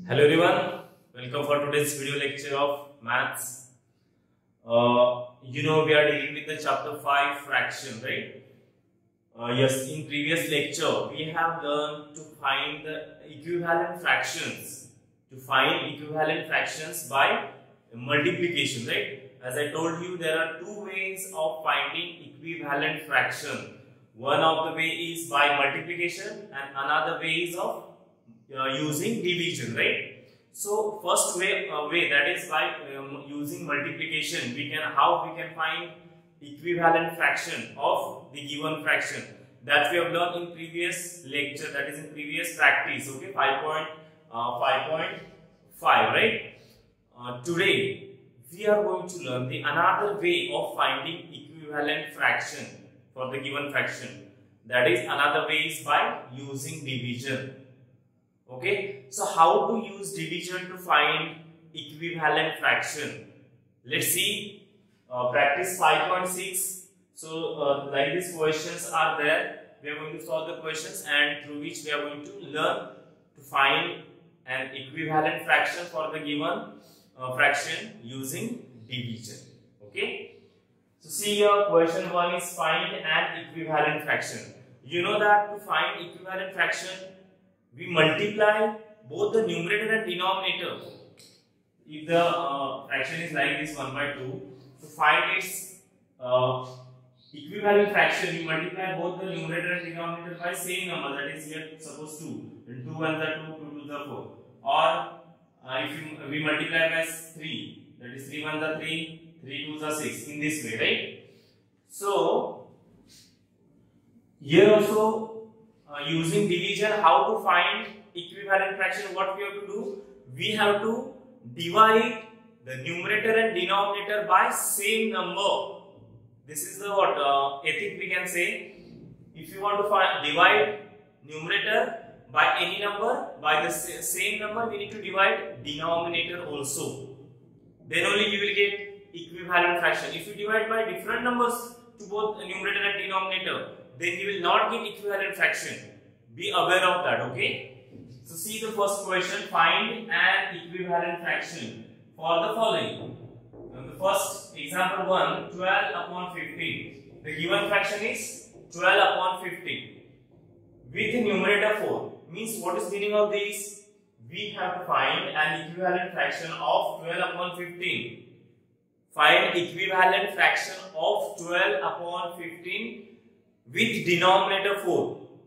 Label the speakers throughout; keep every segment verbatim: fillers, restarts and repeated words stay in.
Speaker 1: Hello everyone, welcome for today's video lecture of maths. Uh, you know we are dealing with the chapter five fraction, right? Uh, yes, in previous lecture we have learned to find the equivalent fractions, to find equivalent fractions by multiplication, right? As I told you, there are two ways of finding equivalent fraction. One of the way is by multiplication and another way is of Uh, using division, right? So first way uh, way that is by um, using multiplication, we can how we can find equivalent fraction of the given fraction that we have learned in previous lecture, that is in previous practice. Okay, five point five, right? Uh, today we are going to learn the another way of finding equivalent fraction for the given fraction. That is another way is by using division. Okay, so how to use division to find equivalent fraction? Let's see. Uh, practice five point six. So uh, like these questions are there, we are going to solve the questions and through which we are going to learn to find an equivalent fraction for the given uh, fraction using division. Okay, so see here, question one is find an equivalent fraction. You know that to find equivalent fraction, we multiply both the numerator and denominator. If the uh, fraction is like this one by two, to find its uh, equivalent fraction, we multiply both the numerator and denominator by same number, that is here suppose two, and two ones are two, two twos are four. Or uh, if you, we multiply by three, that is three ones are three, three twos are six, in this way, right? So here also, Uh, using division, how to find equivalent fraction, what we have to do, we have to divide the numerator and denominator by same number. This is the what uh, ethic we can say. If you want to find divide numerator by any number by the same number, we need to divide denominator also, then only you will get equivalent fraction. If you divide by different numbers to both numerator and denominator, then you will not get equivalent fraction. Be aware of that, okay? So see the first question, find an equivalent fraction for the following. Now the first example one, twelve upon fifteen. The given fraction is twelve upon fifteen with numerator four. Means what is meaning of this? We have to find an equivalent fraction of twelve upon fifteen. Find equivalent fraction of twelve upon fifteen with denominator four,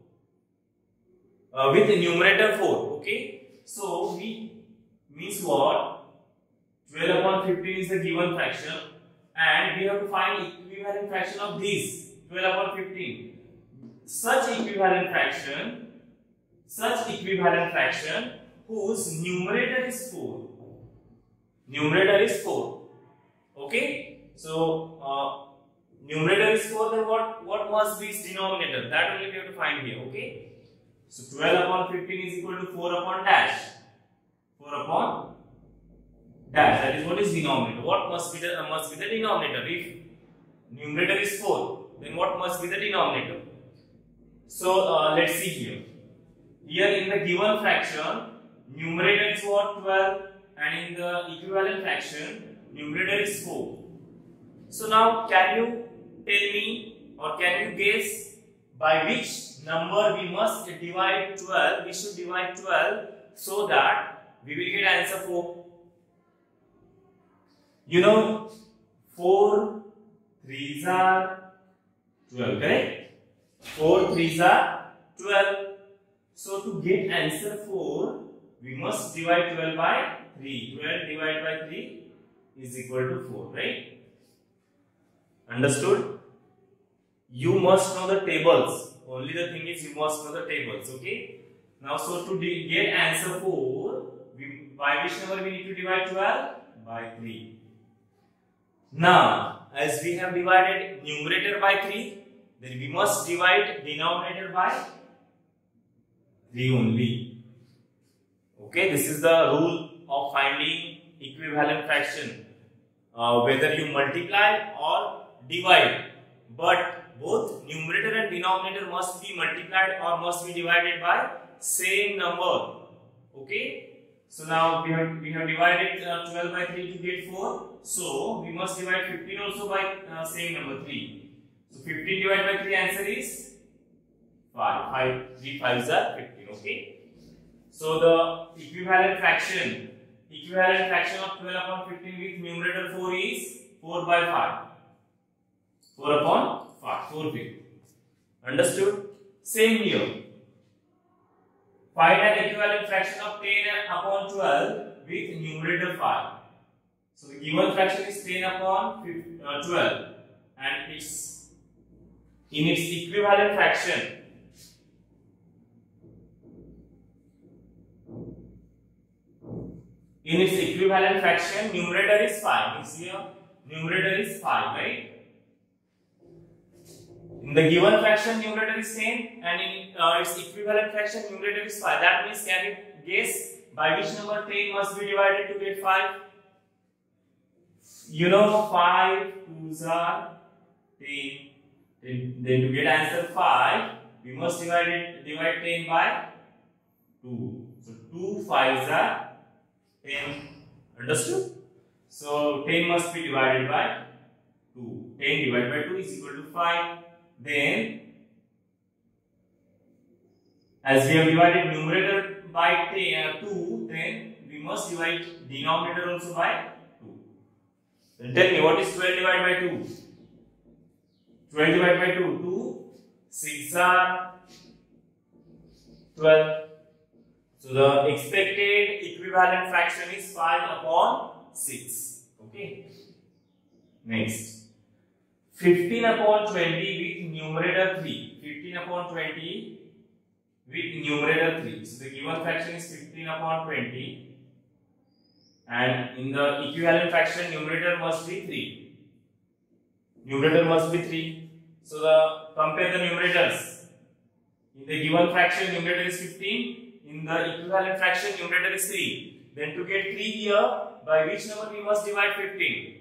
Speaker 1: uh, with numerator four. Okay, so we means what? twelve upon fifteen is the given fraction, and we have to find equivalent fraction of this twelve upon fifteen. Such equivalent fraction, such equivalent fraction whose numerator is four. Numerator is four. Okay, so. Uh, Numerator is four, then what, what must be its denominator? That only we have to find here, okay? So twelve upon fifteen is equal to four upon dash. four upon dash, that is what is denominator. What must be the, uh, must be the denominator? If numerator is four, then what must be the denominator? So uh, let's see here. Here in the given fraction, numerator is what? twelve, and in the equivalent fraction, numerator is four. So now can you tell me or can you guess by which number we must divide twelve? We should divide twelve so that we will get answer four. You know, four threes are twelve, correct? four threes are twelve. So to get answer four, we must divide twelve by three. twelve divided by three is equal to four, right? Understood? You must know the tables. Only the thing is you must know the tables. Okay. Now, so to get answer four, we, by which number we need to divide twelve? By three. Now, as we have divided numerator by three, then we must divide denominator by three only. Okay. This is the rule of finding equivalent fraction. Uh, whether you multiply or divide, but both numerator and denominator must be multiplied or must be divided by same number. Okay, So now we have we have divided uh, twelve by three to get four. So we must divide fifteen also by uh, same number three. So fifteen divided by three, answer is five. five three fives are fifteen. Okay. So the equivalent fraction equivalent fraction of twelve upon fifteen with numerator four is four by five. four upon five. four fifths. Understood? Same here. Find an equivalent fraction of ten upon twelve with numerator five. So the given fraction is ten upon twelve and it's in its equivalent fraction. In its equivalent fraction, numerator is five. Means here numerator is five, right? In the given fraction, numerator is ten, and in uh, its equivalent fraction, numerator is five. That means, can you guess by which number ten must be divided to get five? You know, five twos are ten. Then, then to get answer five, we must divide it divide ten by two. So two fives are ten. Understood? So ten must be divided by two. ten divided by two is equal to five. Then, as we have divided numerator by two, then we must divide denominator also by two. Then tell me, what is twelve divided by two? twelve divided by two. two, six are twelve. So the expected equivalent fraction is five upon six. Okay. Next. fifteen upon twenty with numerator three. fifteen upon twenty with numerator three. So the given fraction is fifteen upon twenty. And in the equivalent fraction, numerator must be three. Numerator must be three. So the compare the numerators. In the given fraction, numerator is fifteen. In the equivalent fraction, numerator is three. Then to get three here, by which number we must divide fifteen?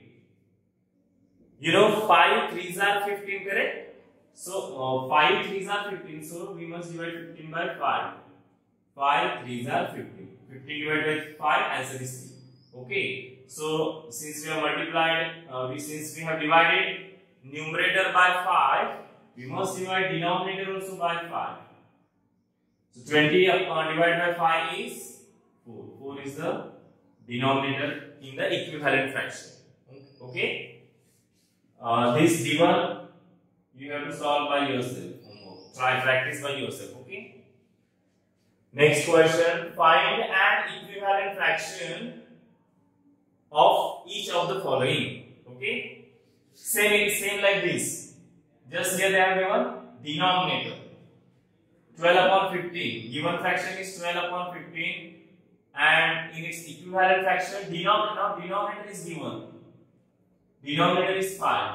Speaker 1: You know, five threes are fifteen, correct? So uh, five threes are fifteen. So we must divide fifteen by five. five threes are fifteen. fifteen divided by five, answer is three. Okay. So since we have multiplied, uh, we since we have divided numerator by five, we must divide denominator also by five. So twenty uh, divided by five is four. four is the denominator in the equivalent fraction. Okay. Uh, this given you have to solve by yourself. Try practice by yourself. Okay. Next question. Find an equivalent fraction of each of the following. Okay. Same same like this. Just here they have given denominator twelve upon fifteen. Given fraction is twelve upon fifteen, and in its equivalent fraction, denominator denominator is given. Denominator is five.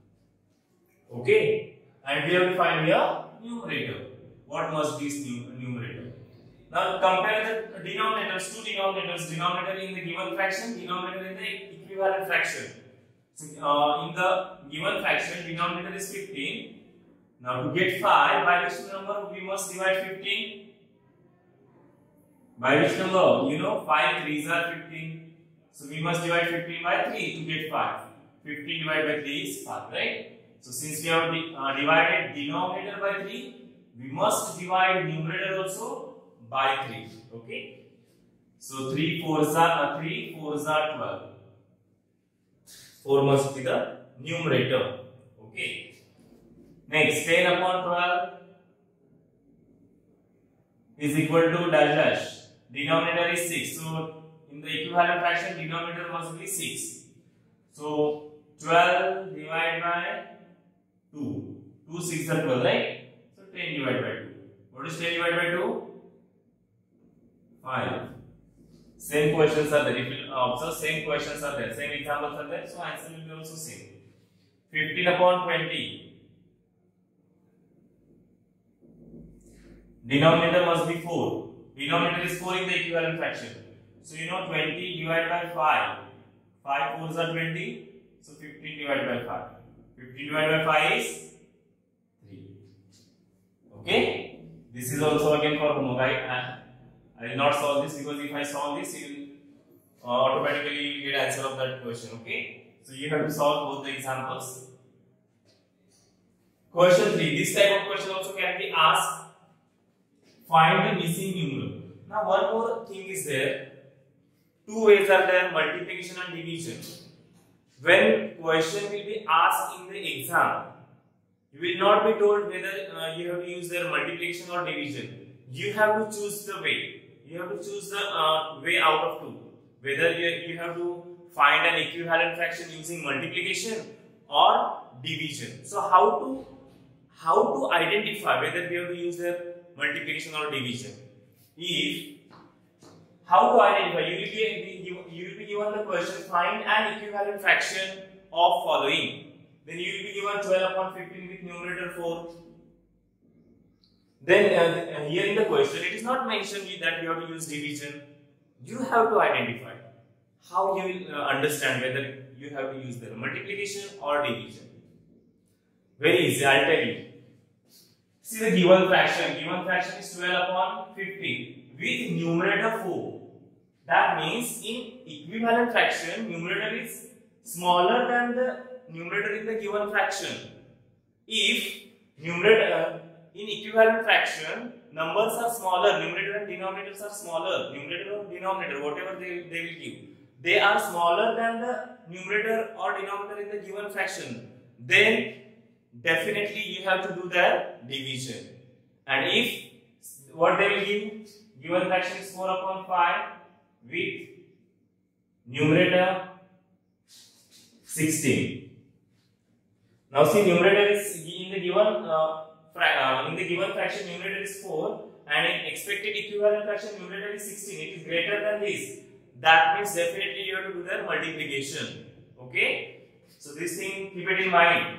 Speaker 1: Okay. And we have to find here numerator. What must be this numerator? Now compare the denominators, two denominators. Denominator in the given fraction, denominator in the equivalent fraction. So, uh, in the given fraction, denominator is fifteen. Now to get five, by which number we must divide fifteen? By which number? You know, five threes are fifteen. So we must divide fifteen by three to get five. fifteen divided by three is five, right? So since we have uh, divided denominator by three, we must divide numerator also by three. Okay. So three fours are uh, three fours are twelve. four must be the numerator. Okay. Next, ten upon twelve is equal to dash dash. Denominator is six. So in the equivalent fraction, denominator must be six. So twelve divided by two. two six are twelve, right? So ten divided by two. What is ten divided by two? five. Same questions are there. If you observe, same questions are there. Same examples are there. So answer will be also same. fifteen upon twenty. Denominator must be four. Denominator is four in the equivalent fraction. So you know twenty divided by five. five fours are twenty. So fifteen divided by five. fifteen divided by five is three. Okay. This is also again for homework. I, I will not solve this because if I solve this, you will uh, automatically get answer of that question. Okay, so you have to solve both the examples. Question three. This type of question also can be asked. Find the missing numeral. Now one more thing is there. Two ways are there: multiplication and division. When question will be asked in the exam, you will not be told whether uh, you have to use their multiplication or division. You have to choose the way. You have to choose the uh, way out of two. Whether you, you have to find an equivalent fraction using multiplication or division. So how to how to identify whether we have to use their multiplication or division? If how to identify? You will be you, you will be given the question: find an equivalent fraction of following. Then you will be given twelve upon fifteen with numerator four. Then uh, here in the question, it is not mentioned that you have to use division. You have to identify. How you will uh, understand whether you have to use the multiplication or division? Very easy, I'll tell you. See the given fraction. Given fraction is twelve upon fifteen with numerator four. That means in equivalent fraction, numerator is smaller than the numerator in the given fraction. If numerator uh, in equivalent fraction, numbers are smaller, numerator and denominators are smaller, numerator or denominator, whatever they, they will give, they are smaller than the numerator or denominator in the given fraction, then definitely you have to do the division. And if what they will give, given fraction is four upon five with numerator sixteen. Now see, numerator is in the given uh, uh, in the given fraction, numerator is four, and in expected equivalent fraction, numerator is sixteen. It is greater than this. That means definitely you have to do the multiplication. Okay, so this thing keep it in mind.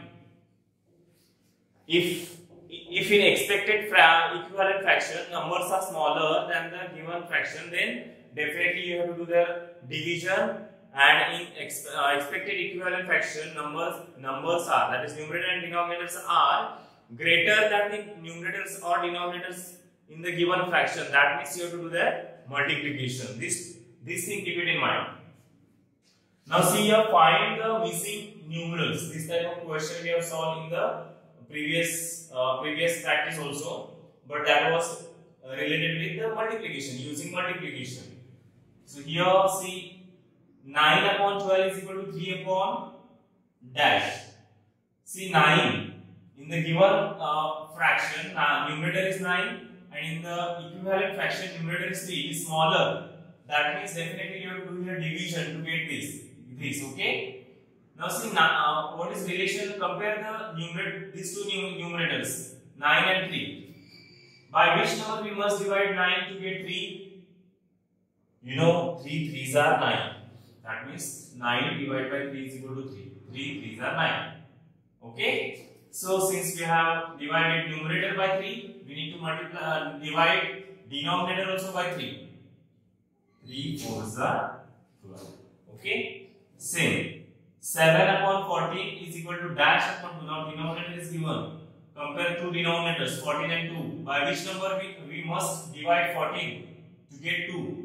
Speaker 1: If if in expected fra equivalent fraction numbers are smaller than the given fraction, then definitely you have to do the division. And in ex uh, expected equivalent fraction, numbers numbers are, that is numerator and denominators are greater than the numerators or denominators in the given fraction. That means you have to do the multiplication. This this thing keep it in mind. Now see here, find the missing numerals. This type of question we have solved in the previous uh, previous practice also, but that was uh, related with the multiplication, using multiplication. So here see, nine upon twelve is equal to three upon dash. See, nine in the given uh, fraction, uh, numerator is nine, and in the equivalent fraction, numerator is three, is smaller. That means definitely you have to do your division to get this. This, okay? Now see, uh, what is relation? Compare the numerator, these two numerators, nine and three. By which number we must divide nine to get three? You know, three threes are nine. That means nine divided by three is equal to three. three threes are nine. Okay? So since we have divided numerator by three, we need to multiply, uh, divide denominator also by three. three fours are twelve. Okay? Same. seven upon fourteen is equal to dash upon two. Now denominator is given. Compare two denominators, fourteen and two. By which number we, we must divide fourteen to get two?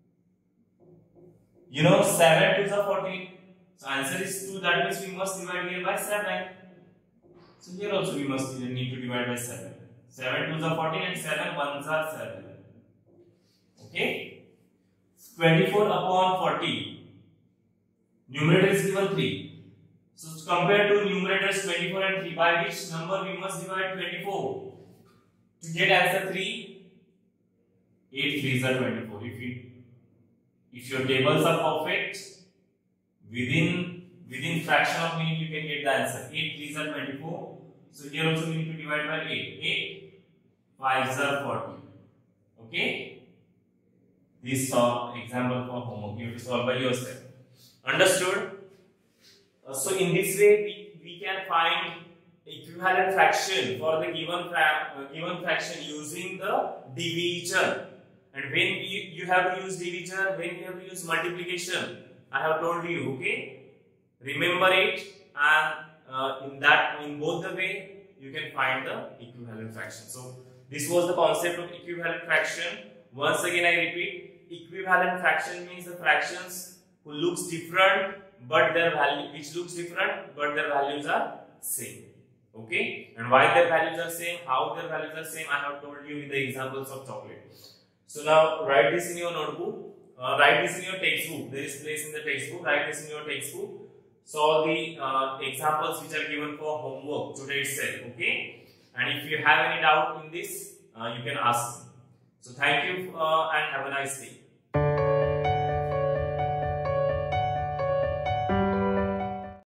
Speaker 1: You know, seven twos are fourteen. So answer is two. That means we must divide here by seven. So here also we must need to divide by seven. seven twos are fourteen and seven ones are seven. Okay? twenty-four upon forty. Numerator is given three. So compare to numerators twenty-four and three. By which number we must divide twenty-four? To get answer three, eight threes are twenty-four. If you If your tables are perfect, within within fraction of minute you can get the answer. eight threes are twenty-four. So here also we need to divide by eight. eight fives are forty. Okay? This uh, example for homework. You have to solve by yourself. Understood? Uh, so in this way we, we can find equivalent fraction for the given, fra uh, given fraction using the division. And when you, you have to use division, when you have to use multiplication, I have told you, okay? Remember it, and uh, in that, in both the way, you can find the equivalent fraction. So this was the concept of equivalent fraction. Once again I repeat, equivalent fraction means the fractions who looks different but their value which looks different but their values are same. Okay, and why their values are same, how their values are same, I have told you with the examples of chocolate. So now write this in your notebook, uh, write this in your textbook. There is place in the textbook. Write this in your textbook. Solve the uh, examples which are given for homework today itself. Okay, and if you have any doubt in this, uh, you can ask me. So thank you uh, and have a nice day.